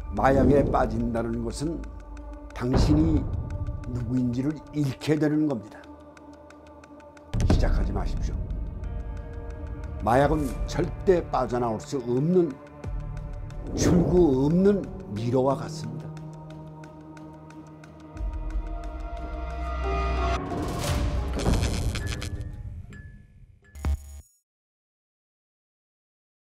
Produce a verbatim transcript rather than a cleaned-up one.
마약에 빠진다는 것은 당신이 누구인지를 잃게 되는 겁니다. 시작하지 마십시오. 마약은 절대 빠져나올 수 없는, 출구 없는 미로와 같습니다.